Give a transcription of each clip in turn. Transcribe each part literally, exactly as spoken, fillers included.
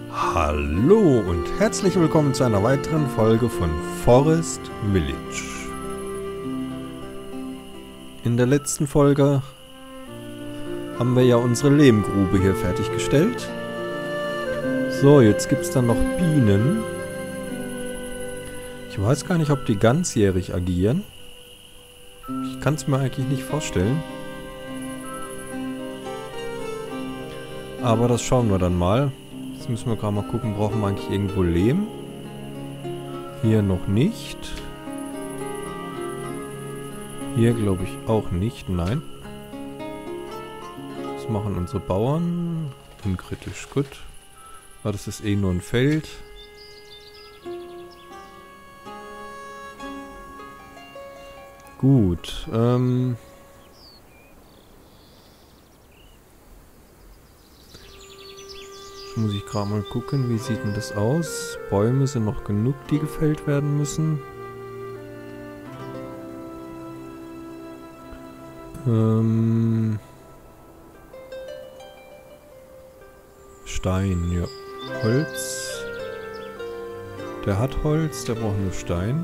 Hallo und herzlich willkommen zu einer weiteren Folge von Forest Village. In der letzten Folge haben wir ja unsere Lehmgrube hier fertiggestellt. So, jetzt gibt es dann noch Bienen. Ich weiß gar nicht, ob die ganzjährig agieren. Ich kann es mir eigentlich nicht vorstellen. Aber das schauen wir dann mal. Jetzt müssen wir gerade mal gucken, brauchen wir eigentlich irgendwo Lehm? Hier noch nicht. Hier glaube ich auch nicht, nein. Das machen unsere Bauern. Unkritisch, gut. Aber das ist eh nur ein Feld. Gut, ähm... muss ich gerade mal gucken, wie sieht denn das aus? Bäume sind noch genug, die gefällt werden müssen. Ähm... Stein, ja. Holz. Der hat Holz, der braucht nur Stein.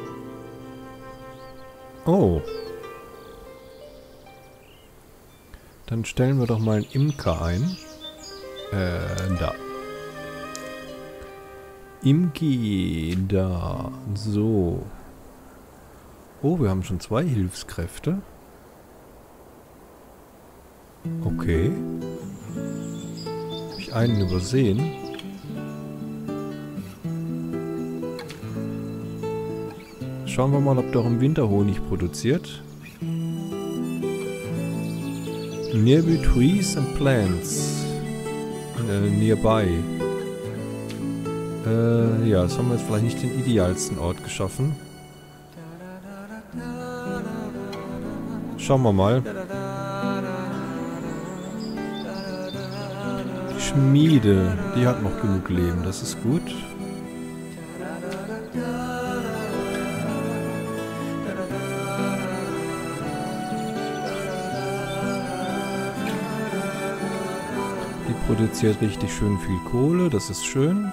Oh. Dann stellen wir doch mal einen Imker ein. Äh, da. Imki, da. So. Oh, wir haben schon zwei Hilfskräfte. Okay. Habe ich einen übersehen? Schauen wir mal, ob der auch im Winter Honig produziert. Nearby trees and plants. Äh, nearby. Äh, ja, das haben wir jetzt vielleicht nicht den idealsten Ort geschaffen. Schauen wir mal. Die Schmiede, die hat noch genug Leben, das ist gut. Produziert richtig schön viel Kohle, das ist schön.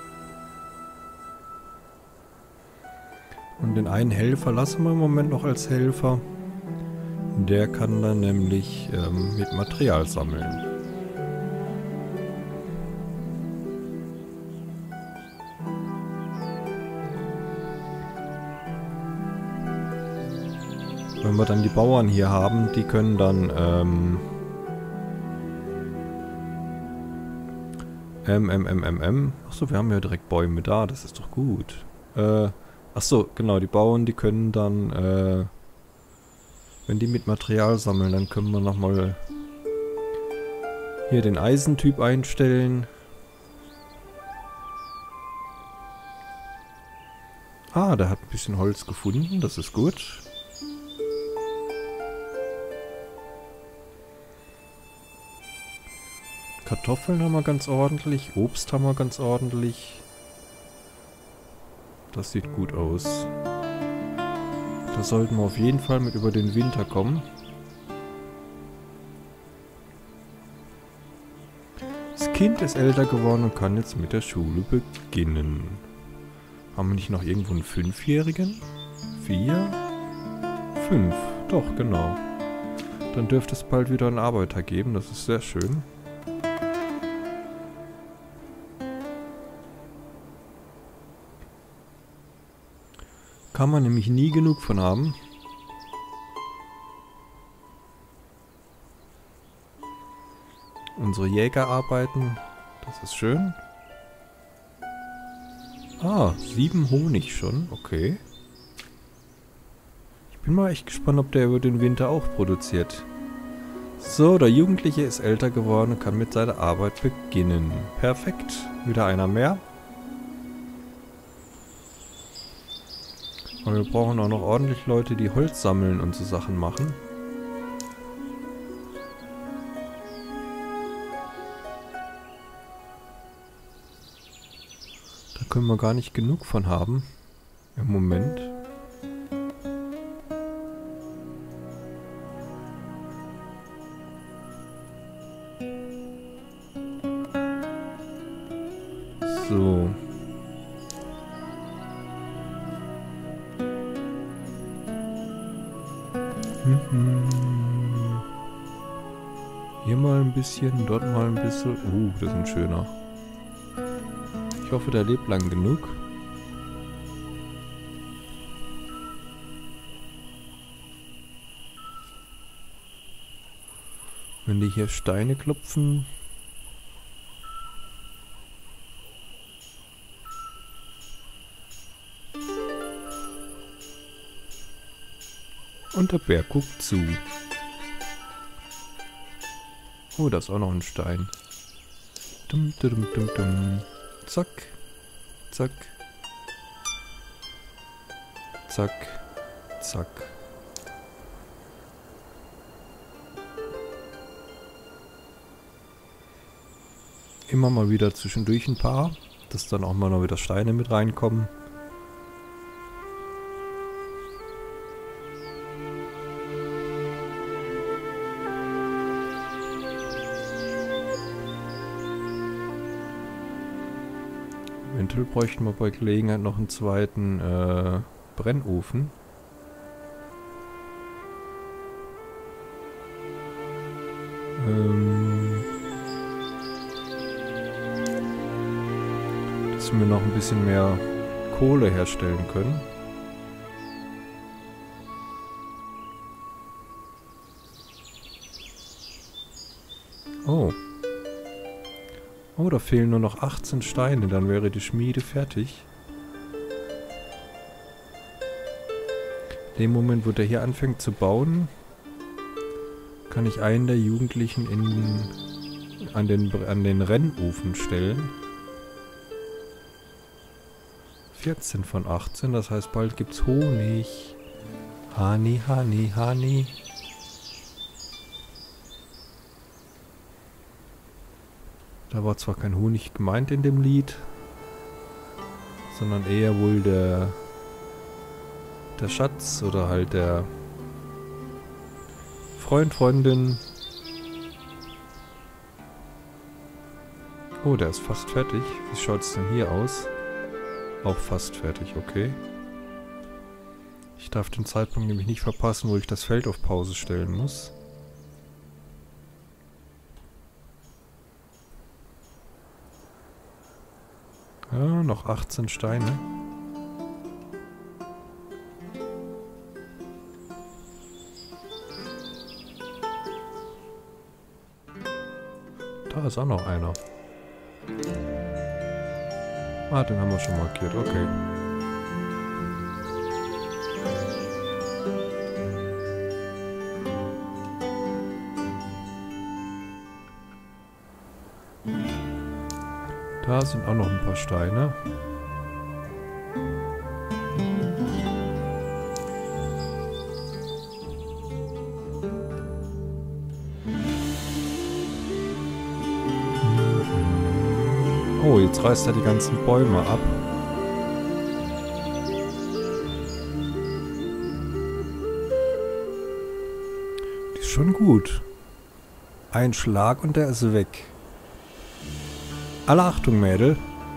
Und den einen Helfer lassen wir im Moment noch als Helfer. Der kann dann nämlich ähm, mit Material sammeln. Wenn wir dann die Bauern hier haben, die können dann ähm, M, M, M, M, M. Achso, wir haben ja direkt Bäume da, das ist doch gut. Äh, achso, genau, die Bauern, die können dann, äh, wenn die mit Material sammeln, dann können wir nochmal hier den Eisentyp einstellen. Ah, der hat ein bisschen Holz gefunden, das ist gut. Kartoffeln haben wir ganz ordentlich, Obst haben wir ganz ordentlich. Das sieht gut aus. Da sollten wir auf jeden Fall mit über den Winter kommen. Das Kind ist älter geworden und kann jetzt mit der Schule beginnen. Haben wir nicht noch irgendwo einen Fünfjährigen? Vier? Fünf, doch, genau. Dann dürfte es bald wieder einen Arbeiter geben, das ist sehr schön. Kann man nämlich nie genug von haben. Unsere Jäger arbeiten. Das ist schön. Ah, sieben Honig schon. Okay. Ich bin mal echt gespannt, ob der über den Winter auch produziert. So, der Jugendliche ist älter geworden und kann mit seiner Arbeit beginnen. Perfekt. Wieder einer mehr. Aber wir brauchen auch noch ordentlich Leute, die Holz sammeln und so Sachen machen. Da können wir gar nicht genug von haben. Im Moment. So. Hier mal ein bisschen, dort mal ein bisschen. Uh, das ist ein schöner. Ich hoffe, der lebt lang genug. Wenn die hier Steine klopfen. Und der Bär guckt zu. Oh, da ist auch noch ein Stein. Dum, dum, dum, dum. Zack. Zack. Zack. Zack. Immer mal wieder zwischendurch ein paar, dass dann auch mal noch wieder Steine mit reinkommen. Eventuell bräuchten wir bei Gelegenheit noch einen zweiten äh, Brennofen. Ähm, dass wir noch ein bisschen mehr Kohle herstellen können. Oh. Oh, da fehlen nur noch achtzehn Steine, dann wäre die Schmiede fertig. In dem Moment, wo der hier anfängt zu bauen, kann ich einen der Jugendlichen in, an, den, an den Rennofen stellen. vierzehn von achtzehn, das heißt, bald gibt's Honig. Honey, Honey, Honey. Da war zwar kein Honig gemeint in dem Lied, sondern eher wohl der, der Schatz oder halt der Freund, Freundin. Oh, der ist fast fertig. Wie schaut es denn hier aus? Auch fast fertig, okay. Ich darf den Zeitpunkt nämlich nicht verpassen, wo ich das Feld auf Pause stellen muss. Ja, noch achtzehn Steine. Da ist auch noch einer. Ah, den haben wir schon markiert, okay. Da sind auch noch ein paar Steine. Oh, jetzt reißt er die ganzen Bäume ab. Die ist schon gut. Ein Schlag und der ist weg. Alle Achtung, Mädel.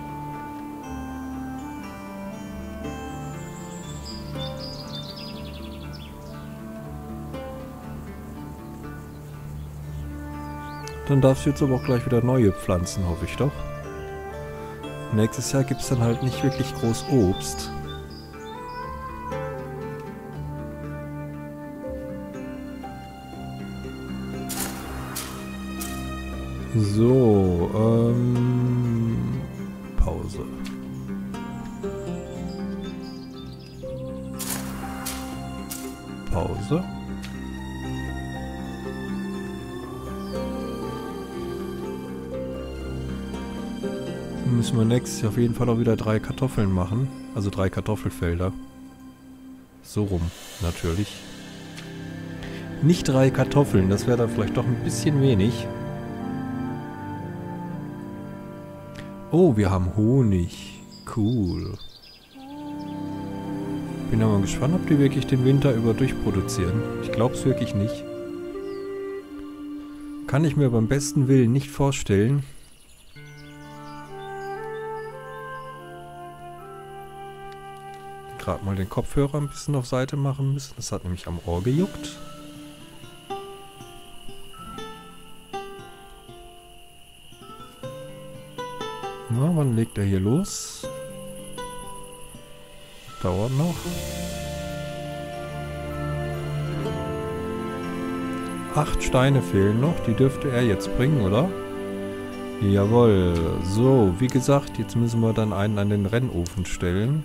Dann darfst du jetzt aber auch gleich wieder neue pflanzen, hoffe ich doch. Nächstes Jahr gibt es dann halt nicht wirklich groß Obst. So, ähm... Pause. Pause. Dann müssen wir nächstes Jahr auf jeden Fall auch wieder drei Kartoffeln machen. Also drei Kartoffelfelder. So rum, natürlich. Nicht drei Kartoffeln, das wäre dann vielleicht doch ein bisschen wenig. Oh, wir haben Honig. Cool. Bin aber gespannt, ob die wirklich den Winter über durchproduzieren. Ich glaube es wirklich nicht. Kann ich mir beim besten Willen nicht vorstellen. gerade mal den Kopfhörer ein bisschen auf Seite machen müssen. Das hat nämlich am Ohr gejuckt. Na, wann legt er hier los? Dauert noch. Acht Steine fehlen noch. Die dürfte er jetzt bringen, oder? Jawohl. So, wie gesagt, jetzt müssen wir dann einen an den Rennofen stellen.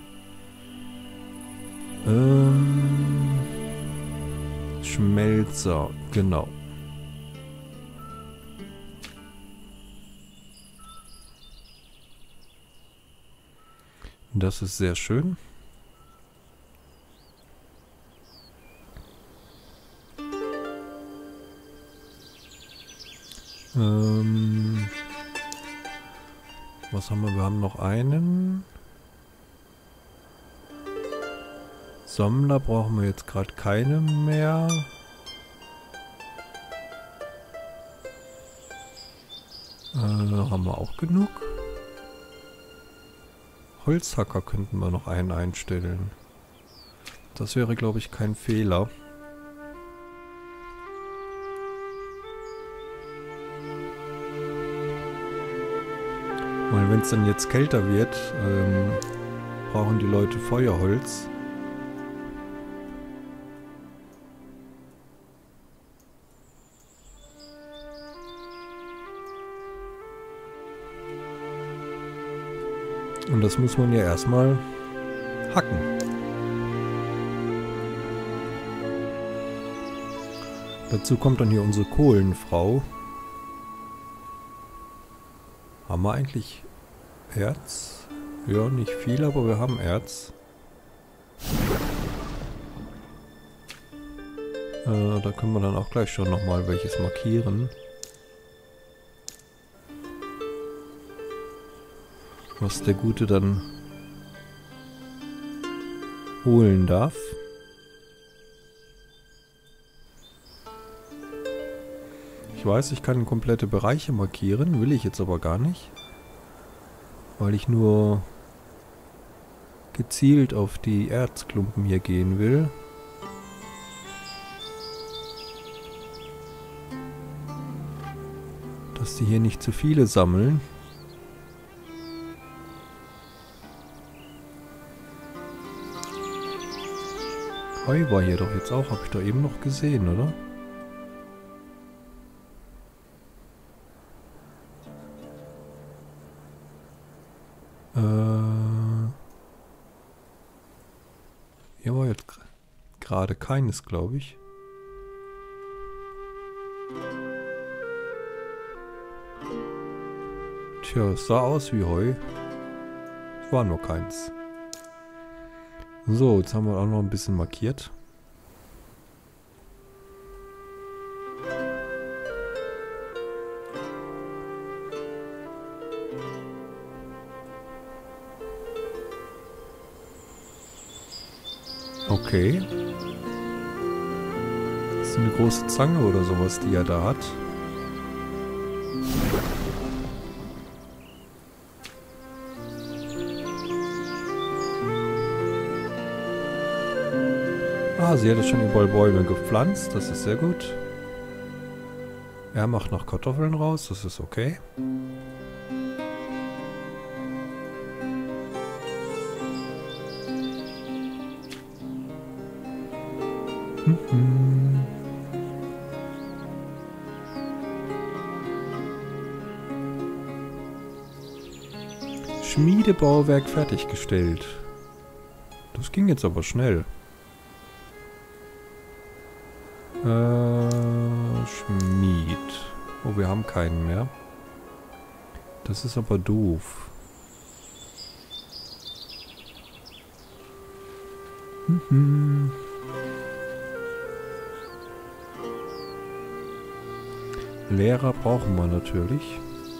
Ähm, Schmelzer, genau. Das ist sehr schön. Ähm, was haben wir? Wir haben noch einen. Sammler brauchen wir jetzt gerade keine mehr. Äh, haben wir auch genug? Holzhacker könnten wir noch einen einstellen. Das wäre, glaube ich, kein Fehler. Weil wenn es dann jetzt kälter wird, ähm, brauchen die Leute Feuerholz. Und das muss man ja erstmal hacken. Dazu kommt dann hier unsere Kohlenfrau. Haben wir eigentlich Erz? Ja, nicht viel, aber wir haben Erz. Äh, da können wir dann auch gleich schon nochmal welches markieren. Was der Gute dann holen darf. Ich weiß, ich kann komplette Bereiche markieren, will ich jetzt aber gar nicht. Weil ich nur gezielt auf die Erzklumpen hier gehen will. Dass die hier nicht zu viele sammeln. Heu war hier doch jetzt auch, habe ich doch eben noch gesehen, oder? Äh, hier war jetzt gerade keines, glaube ich. Tja, es sah aus wie Heu. Es war nur keins. So, jetzt haben wir auch noch ein bisschen markiert. Okay. Das ist eine große Zange oder sowas, die er da hat. Ah, sie hat schon überall Bäume gepflanzt, das ist sehr gut. Er macht noch Kartoffeln raus, das ist okay. Mhm. Schmiedebauwerk fertiggestellt. Das ging jetzt aber schnell. Äh, Schmied. Oh, wir haben keinen mehr. Das ist aber doof. Mhm. Lehrer brauchen wir natürlich.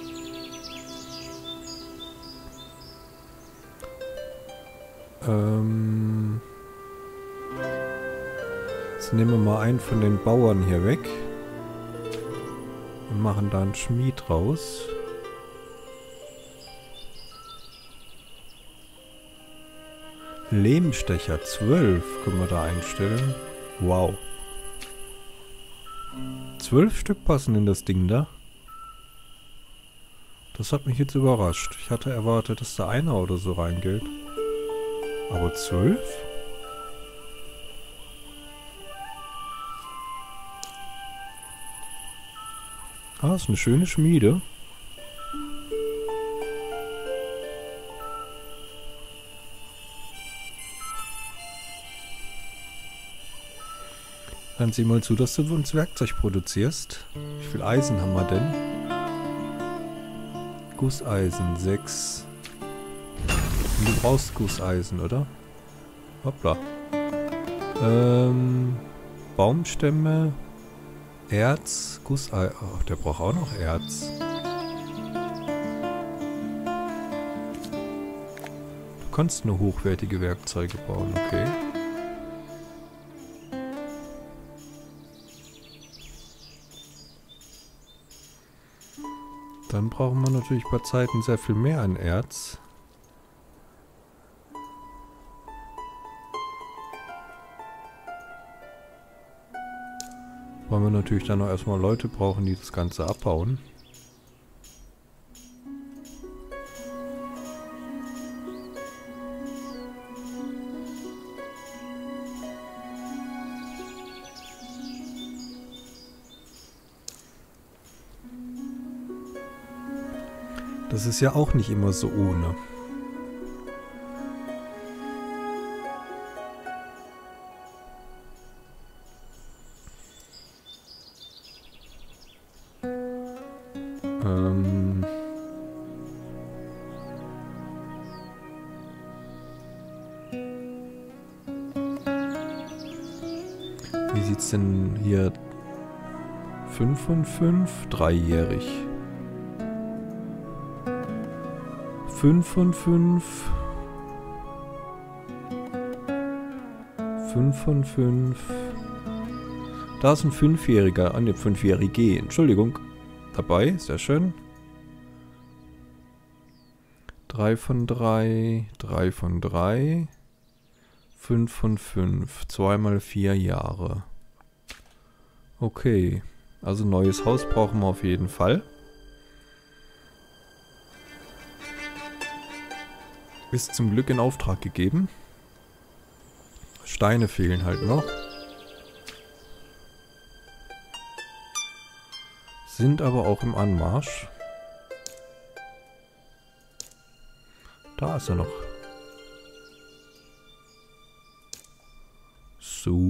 Ähm... Jetzt nehmen wir mal einen von den Bauern hier weg und machen da einen Schmied raus. Lehmstecher, zwölf können wir da einstellen. Wow. zwölf Stück passen in das Ding da. Das hat mich jetzt überrascht. Ich hatte erwartet, dass da einer oder so reingeht. Aber zwölf? Ah, ist eine schöne Schmiede. Dann sieh mal zu, dass du uns Werkzeug produzierst. Wie viel Eisen haben wir denn? Gusseisen, sechs. Und du brauchst Gusseisen, oder? Hoppla. Ähm, Baumstämme, Erz, Gusseisen. Oh, der braucht auch noch Erz. Du kannst nur hochwertige Werkzeuge bauen, okay. Dann brauchen wir natürlich bei Zeiten sehr viel mehr an Erz. Weil wir natürlich dann noch erstmal Leute brauchen, die das Ganze abbauen. Das ist ja auch nicht immer so ohne. Ähm Wie sieht's denn hier? fünf und fünf, dreijährig. fünf und fünf. fünf und fünf. Da ist ein Fünfjähriger, an dem Fünfjährige, Entschuldigung, dabei, sehr schön. drei von drei, drei von drei, fünf von fünf, zwei mal vier Jahre. Okay, also neues Haus brauchen wir auf jeden Fall. Ist zum Glück in Auftrag gegeben. Steine fehlen halt noch. Sind aber auch im Anmarsch. Da ist er noch. So.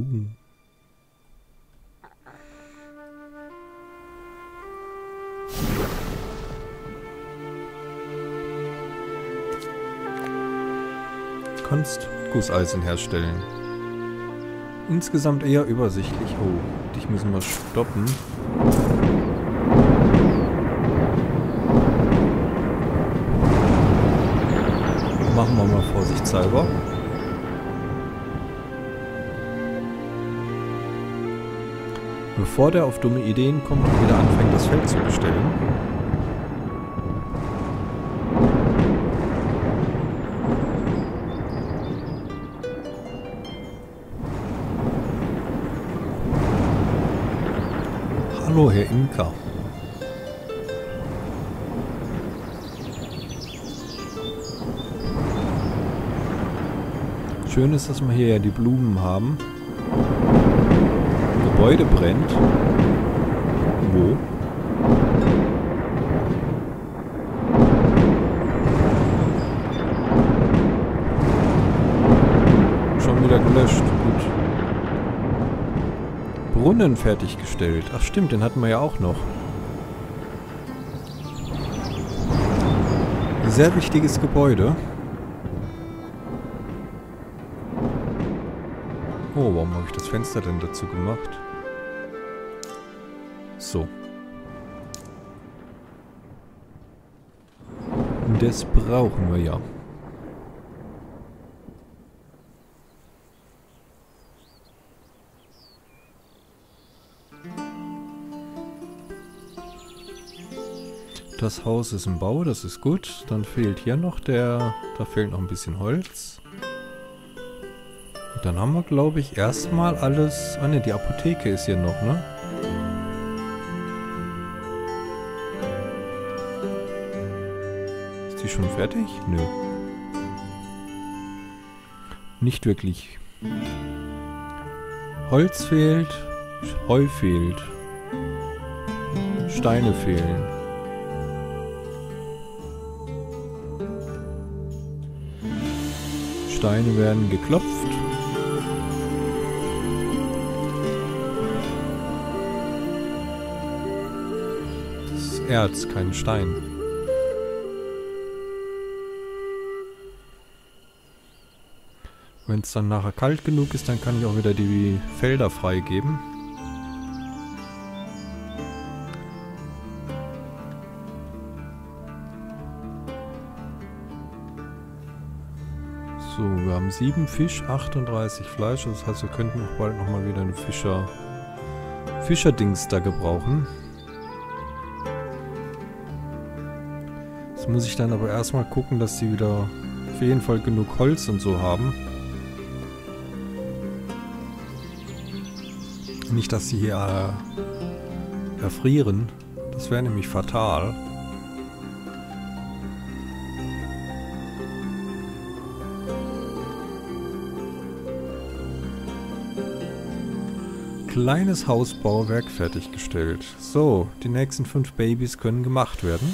Du kannst Gusseisen herstellen. Insgesamt eher übersichtlich. Oh, dich müssen wir stoppen. Machen wir mal vorsichtshalber. Bevor der auf dumme Ideen kommt und wieder anfängt, das Feld zu bestellen. Hallo, Herr Imker. Schön ist, dass wir hier ja die Blumen haben. Gebäude brennt. Wo? Schon wieder gelöscht. Gut. Brunnen fertiggestellt. Ach stimmt, den hatten wir ja auch noch. Ein sehr wichtiges Gebäude. Oh, warum habe ich das Fenster denn dazu gemacht? So. Das brauchen wir ja. Das Haus ist im Bau, das ist gut. Dann fehlt hier noch der... Da fehlt noch ein bisschen Holz. Dann haben wir, glaube ich, erstmal alles... Ah ne, die Apotheke ist hier noch, ne? Ist die schon fertig? Nö. Nicht wirklich. Holz fehlt, Heu fehlt, Steine fehlen. Steine werden geklopft. Das ist Erz, kein Stein. Wenn es dann nachher kalt genug ist, dann kann ich auch wieder die Felder freigeben. So, wir haben sieben Fisch, achtunddreißig Fleisch. Das heißt, wir könnten auch bald nochmal wieder eine Fischer... Fischerdings da gebrauchen. Jetzt muss ich dann aber erstmal gucken, dass die wieder auf jeden Fall genug Holz und so haben. Nicht, dass sie hier äh, erfrieren. Das wäre nämlich fatal. Kleines Hausbauwerk fertiggestellt. So, die nächsten fünf Babys können gemacht werden.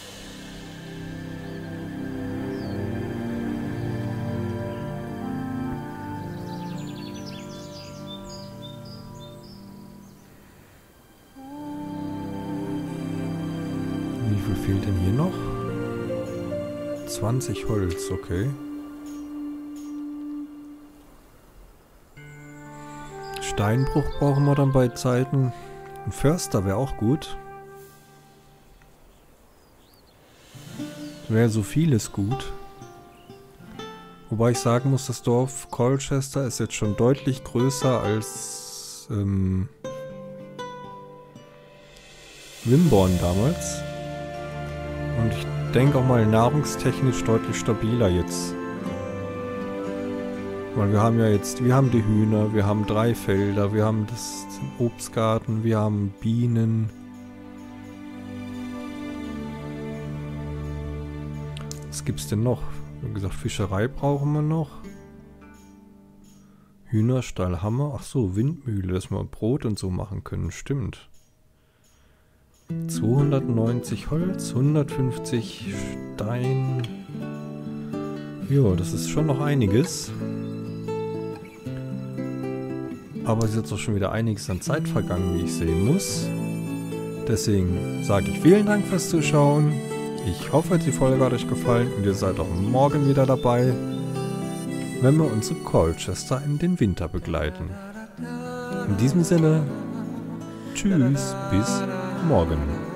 Wie viel fehlt denn hier noch? zwanzig Holz, okay. Steinbruch brauchen wir dann bei Zeiten. Ein Förster wäre auch gut. Wäre so vieles gut. Wobei ich sagen muss, das Dorf Colchester ist jetzt schon deutlich größer als ähm, Wimborne damals. Und ich denke auch mal nahrungstechnisch deutlich stabiler jetzt. Weil wir haben ja jetzt, wir haben die Hühner, wir haben drei Felder, wir haben das, den Obstgarten, wir haben Bienen. Was gibt's denn noch? Wie gesagt, Fischerei brauchen wir noch. Hühnerstall haben wir. Ach so, Windmühle, dass wir Brot und so machen können. Stimmt. zweihundertneunzig Holz, hundertfünfzig Stein. Jo, das ist schon noch einiges. Aber es ist jetzt auch schon wieder einiges an Zeit vergangen, wie ich sehen muss. Deswegen sage ich vielen Dank fürs Zuschauen. Ich hoffe, die Folge hat euch gefallen und ihr seid auch morgen wieder dabei, wenn wir unsere Colchester in den Winter begleiten. In diesem Sinne, tschüss, bis morgen.